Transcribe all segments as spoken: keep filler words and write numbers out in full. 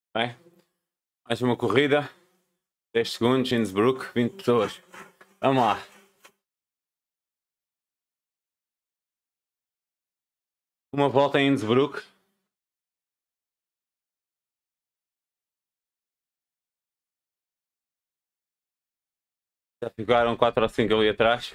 Bem, mais uma corrida, dez segundos, Innsbruck, vinte pessoas. Vamos lá. Uma volta em Innsbruck. Já ficaram quatro ou cinco ali atrás.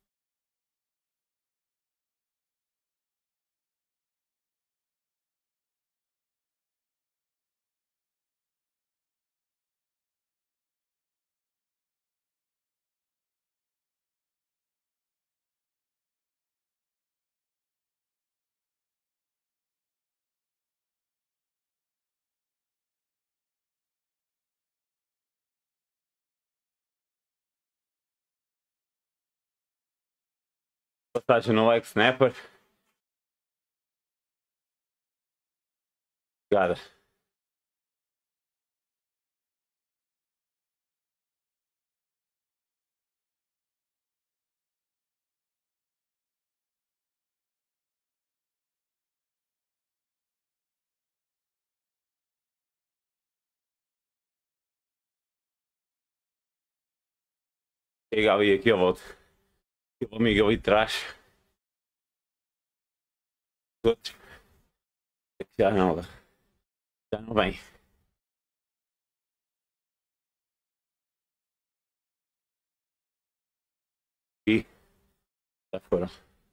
Passagem no leg snapper. Obrigada. Chega ali aquele outro. Aquele amigo ali de trás. Os outros. Já não, já não vem. E já foram.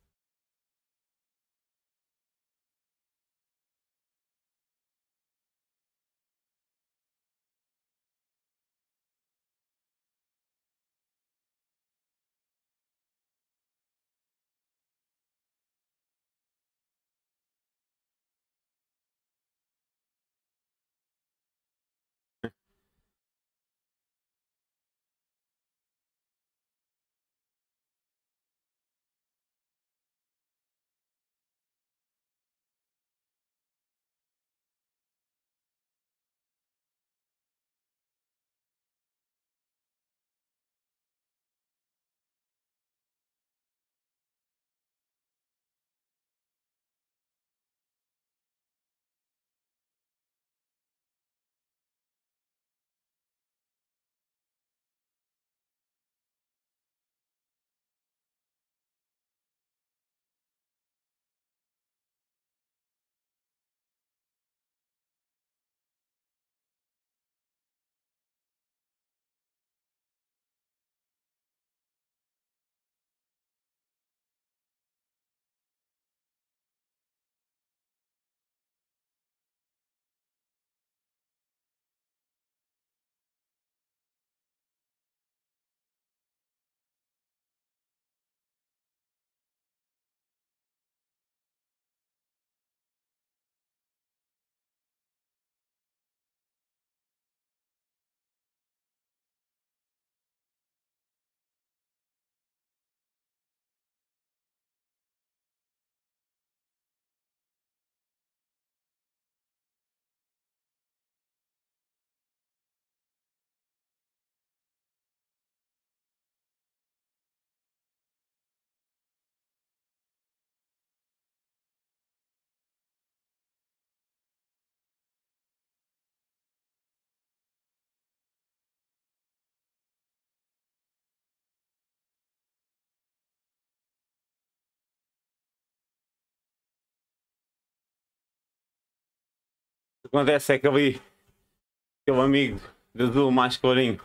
O que acontece é que ali, aquele amigo de azul mais clarinho,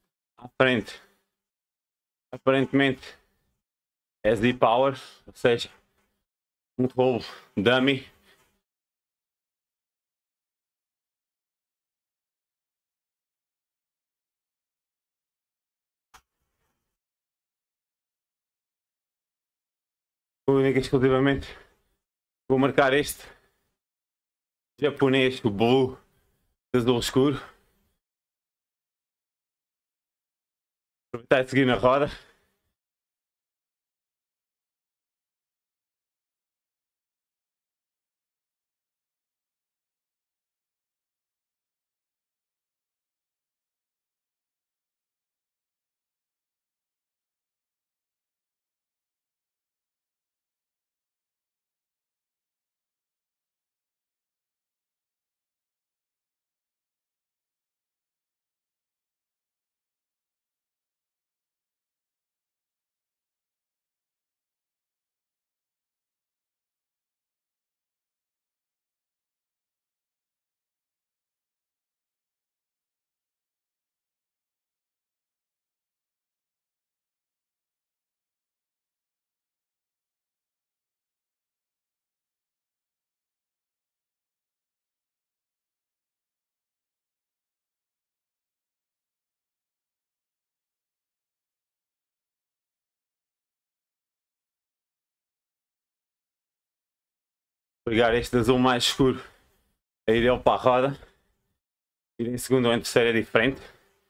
à frente, aparentemente é Z-Power, ou seja, um rolo dummy. Única e exclusivamente vou marcar este japonês, o blue, de azul escuro. Aproveitar e seguir na roda. Pegar este azul mais escuro, a ir ele para a roda. Ir em segundo ou em terceiro é diferente.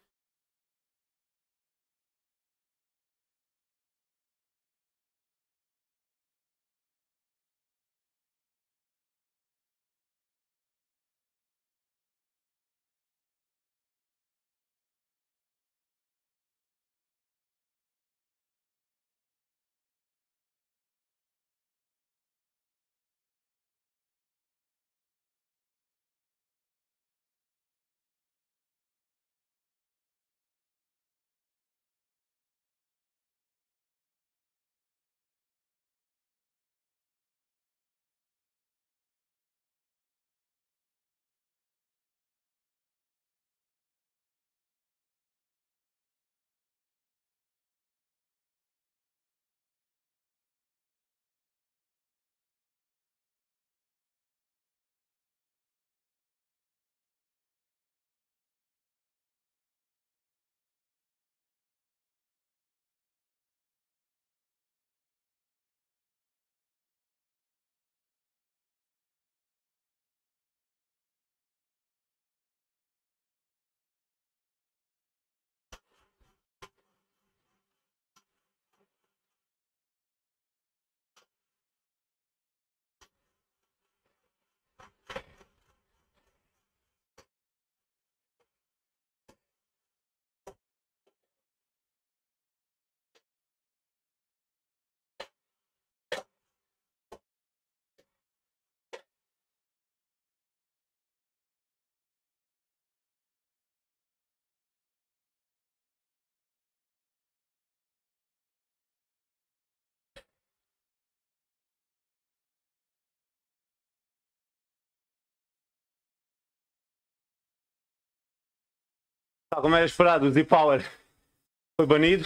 Tal como era esperado, o Z-Power foi banido.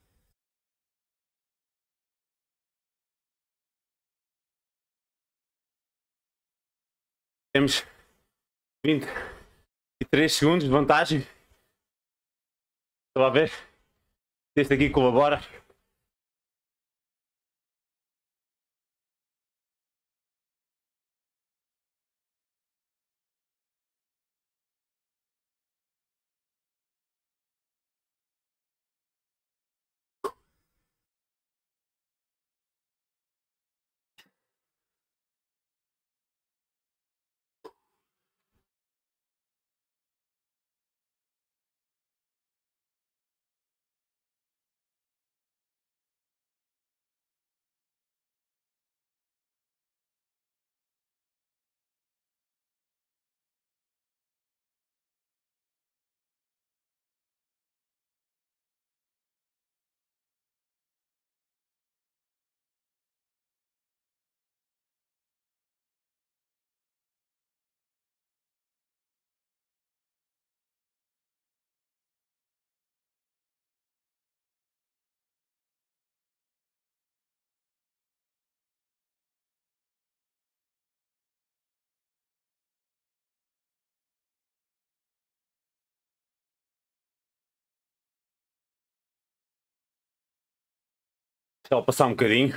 Temos vinte e três segundos de vantagem. Estou a ver. Este aqui colabora. Só passar um bocadinho.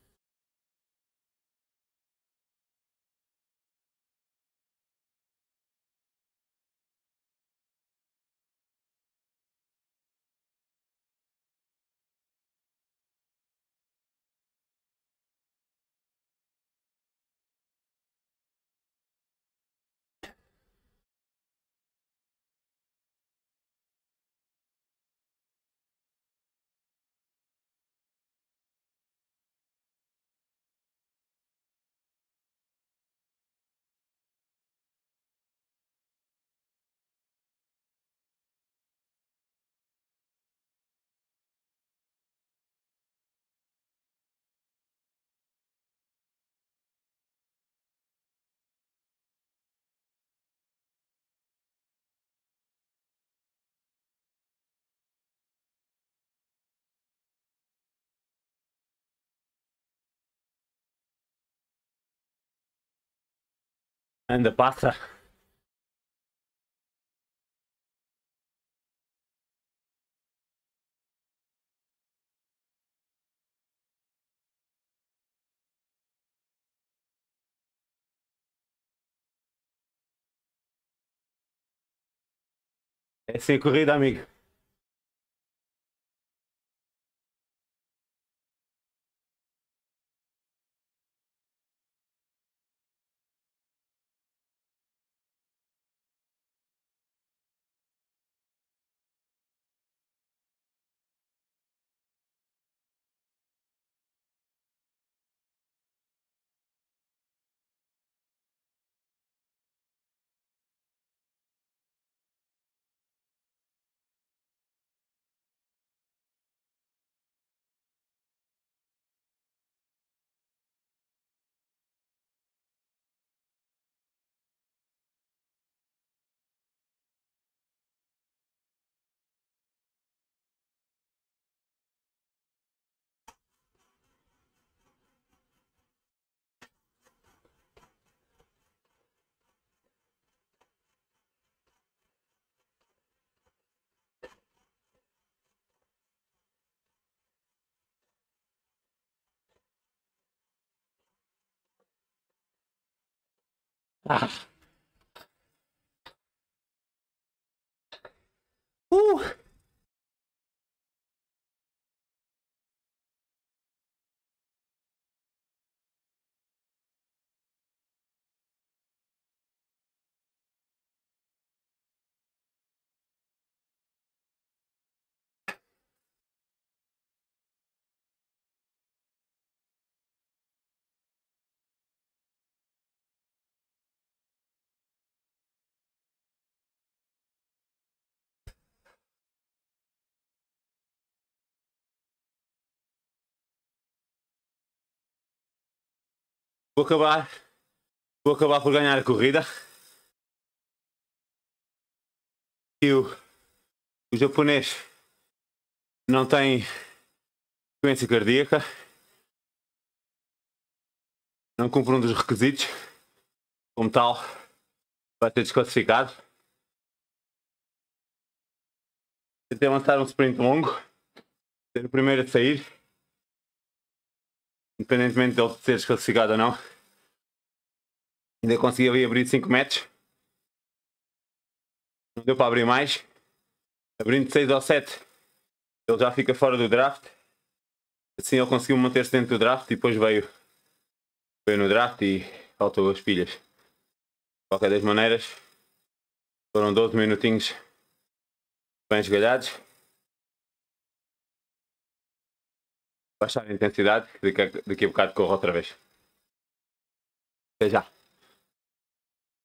Anda, passa. É assim a corrida, amigo. Ah. Uh. Vou acabar. Vou acabar por ganhar a corrida. E o, o japonês não tem frequência cardíaca. Não cumpre um dos requisitos. Como tal, vai ser desclassificado. Tentei lançar um sprint longo. Ser o primeiro a sair. Independentemente dele ser desclassificado ou não. Ainda consegui ali abrir cinco metros. Não deu para abrir mais. Abrindo seis ou sete, ele já fica fora do draft. Assim ele conseguiu manter-se dentro do draft e depois veio, veio no draft e faltou as pilhas. De qualquer das maneiras, foram doze minutinhos bem esgalhados. Baixar a intensidade, daqui a, daqui a bocado corro outra vez. Até já.